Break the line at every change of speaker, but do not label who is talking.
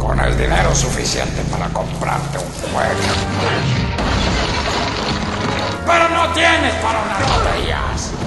con el dinero suficiente para comprarte un juego. Pero no tienes para unas baterías.